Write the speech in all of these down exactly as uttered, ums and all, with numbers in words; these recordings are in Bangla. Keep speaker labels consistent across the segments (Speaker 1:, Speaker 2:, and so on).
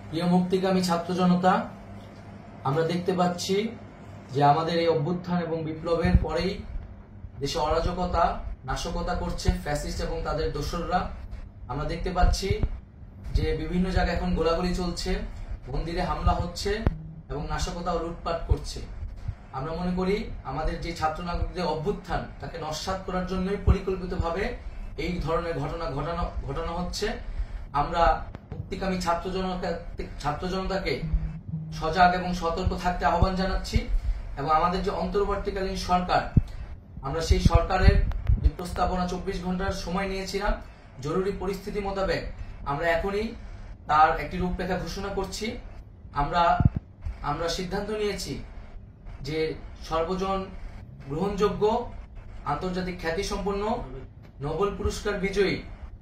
Speaker 1: প্রিয় মুক্তিকামী ছাত্র জনতা, আমরা দেখতে পাচ্ছি যে আমাদের এই অভ্যুত্থান এবং বিপ্লবের পরেই দেশে অরাজকতা নাশকতা করছে ফ্যাসিস্ট এবং তাদের দোসররা। আমরা দেখতে পাচ্ছি যে বিভিন্ন জায়গায় এখন গোলাগুলি চলছে, মন্দিরে হামলা হচ্ছে এবং নাশকতা ও লুটপাট করছে। আমরা মনে করি আমাদের যে ছাত্র নাগরিকদের অভ্যুত্থান তাকে নস্যাৎ করার জন্যই পরিকল্পিতভাবে এই ধরনের ঘটনা ঘটানো ঘটানো হচ্ছে। আমরা মুক্তিকামী ছাত্র জনতা ছাত্র জনতাকে সজাগ এবং সতর্ক থাকতে আহ্বান জানাচ্ছি এবং আমাদের যে অন্তর্বর্তীকালীন সরকার, আমরা সেই সরকারের যে প্রস্তাবনা চব্বিশ ঘন্টার সময় নিয়েছিলাম, জরুরি পরিস্থিতি মোতাবেক আমরা এখনই তার একটি রূপরেখা ঘোষণা করছি। আমরা আমরা সিদ্ধান্ত নিয়েছি যে সর্বজন গ্রহণযোগ্য আন্তর্জাতিক খ্যাতিসম্পন্ন নোবেল পুরস্কার বিজয়ী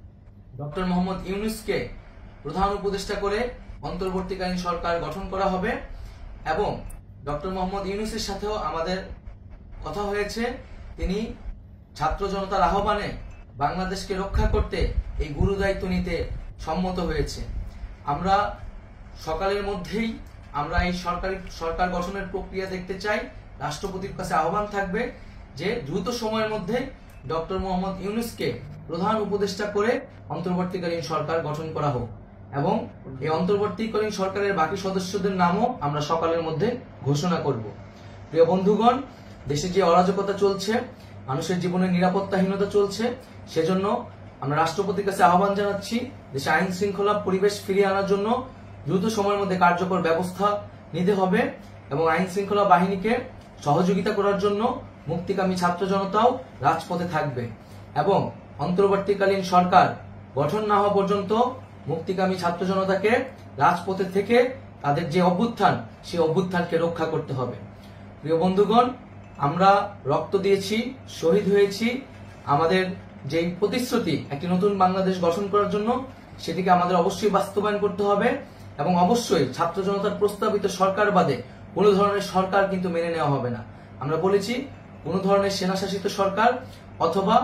Speaker 1: ডক্টর মোহাম্মদ ইউনূসকে প্রধান উপদেষ্টা করে অন্তর্বর্তীকালীন সরকার গঠন করা হবে এবং ডক্টর মোহাম্মদ ইউনূসের সাথেও আমাদের কথা হয়েছে। তিনি ছাত্র জনতার আহ্বানে বাংলাদেশকে রক্ষা করতে এই গুরু দায়িত্ব নিতে সম্মত হয়েছে। আমরা সকালের মধ্যেই আমরা এই সরকারি সরকার গঠনের প্রক্রিয়া দেখতে চাই। রাষ্ট্রপতির কাছে আহ্বান থাকবে যে দ্রুত সময়ের মধ্যে ডক্টর মোহাম্মদ ইউনূসকে প্রধান উপদেষ্টা করে অন্তর্বর্তীকালীন সরকার গঠন করা হোক এবং এই অন্তর্বর্তীকালীন সরকারের বাকি সদস্যদের নামও আমরা সকালের মধ্যে ঘোষণা করব। প্রিয় বন্ধুগণ, দেশে যে অরাজকতা চলছে, মানুষের জীবনের নিরাপত্তাহীনতা চলছে, সেজন্য আমরা রাষ্ট্রপতির কাছে আহ্বান জানাচ্ছি দেশে আইন শৃঙ্খলা পরিবেশ ফিরিয়ে আনার জন্য দ্রুত সময়ের মধ্যে কার্যকর ব্যবস্থা নিতে হবে এবং আইন শৃঙ্খলা বাহিনীকে সহযোগিতা করার জন্য মুক্তিকামী ছাত্র জনতাও রাজপথে থাকবে এবং অন্তর্বর্তীকালীন সরকার গঠন না হওয়া পর্যন্ত মুক্তিকামী ছাত্র জনতাকে রাজপথে থেকে তাদের যে অভ্যুত্থান সেই অভ্যুত্থানকে রক্ষা করতে হবে। প্রিয় বন্ধুগণ, আমরা রক্ত দিয়েছি, শহীদ হয়েছি। আমাদের যে প্রতিশ্রুতি একটি নতুন বাংলাদেশ গঠন করার জন্য, সেটিকে আমাদের অবশ্যই বাস্তবায়ন করতে হবে এবং অবশ্যই ছাত্র জনতার প্রস্তাবিত সরকার বাদে কোনো ধরনের সরকার কিন্তু মেনে নেওয়া হবে না। আমরা বলেছি কোনো ধরনের সেনা শাসিত সরকার অথবা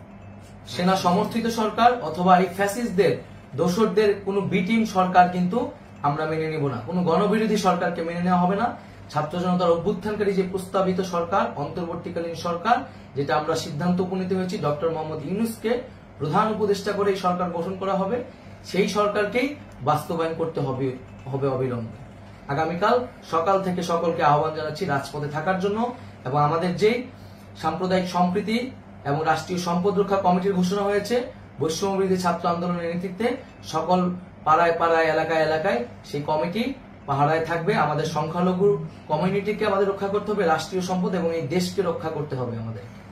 Speaker 1: সেনা সমর্থিত সরকার অথবা এই ফ্যাসিস্টদের দোসরদের কোনো বিটিম সরকার কিন্তু আমরা মেনে নিব না। কোনো গণবিরোধী সরকারকে মেনে নেওয়া হবে না। ছাত্র জনতার অভ্যুত্থানকারী যে প্রস্তাবিত সরকার, অন্তর্বর্তীকালীন সরকার, যেটা আমরা সিদ্ধান্ত উপনীত হয়েছি ডক্টর মোহাম্মদ ইউনূসকে প্রধান উপদেষ্টা করে এই সরকার গঠন করা হবে, সেই সরকারকেই বাস্তবায়ন করতে হবে হবে অবিলম্বে। আগামীকাল সকাল থেকে সকলকে আহ্বান জানাচ্ছি রাজপথে থাকার জন্য এবং আমাদের যে সাম্প্রদায়িক সম্প্রীতি এবং রাষ্ট্রীয় সম্পদ রক্ষা কমিটির ঘোষণা হয়েছে বৈষম্যবিরোধী ছাত্র আন্দোলনের নেতৃত্বে, সকল পাড়ায় পাড়ায় এলাকায় এলাকায় সেই কমিটি পাহারায় থাকবে। আমাদের সংখ্যালঘু কমিউনিটিকে আমাদের রক্ষা করতে হবে, রাষ্ট্রীয় সম্পদ এবং এই দেশকে রক্ষা করতে হবে আমাদের।